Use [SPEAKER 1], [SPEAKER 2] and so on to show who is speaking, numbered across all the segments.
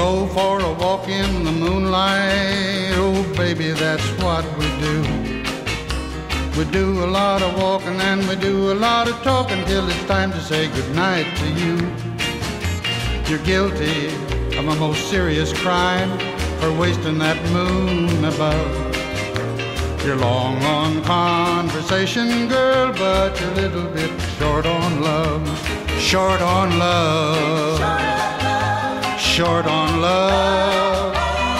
[SPEAKER 1] go for a walk in the moonlight. Oh, baby, that's what we do. We do a lot of walking and we do a lot of talking till it's time to say goodnight to you. You're guilty of a most serious crime for wasting that moon above. You're long on conversation, girl, but you're a little bit short on love. Short on love. Short on love.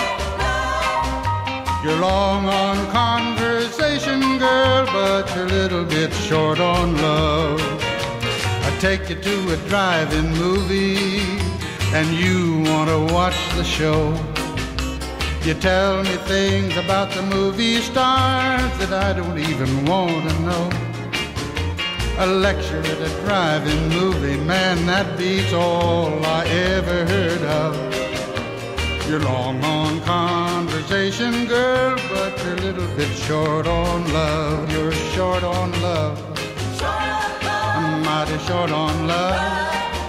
[SPEAKER 1] You're long on conversation, girl, but you're a little bit short on love. I take you to a drive-in movie and you want to watch the show. You tell me things about the movie stars that I don't even want to know. A lecture at a drive-in movie, man, that beats all I ever heard of. You're long on conversation, girl, but you're a little bit short on love. You're short on love. I'm mighty short on love.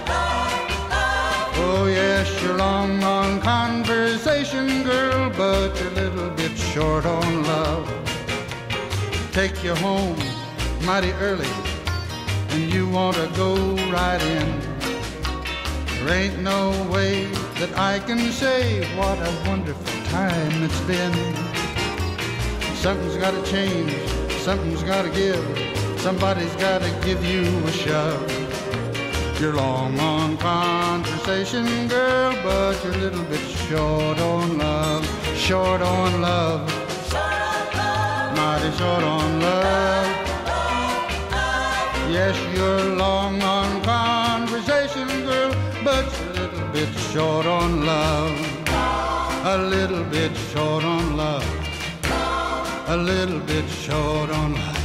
[SPEAKER 1] Oh yes, you're long on conversation, girl, but you're a little bit short on love. Take you home mighty early and you want to go right in. There ain't no way that I can say what a wonderful time it's been. Something's got to change, something's got to give, somebody's got to give you a shove. You're long on conversation, girl, but you're a little bit short on love. Short on love. Mighty short on love. Yes, you're long on conversation, girl, but you're a little bit short on love. A little bit short on love. A little bit short on love.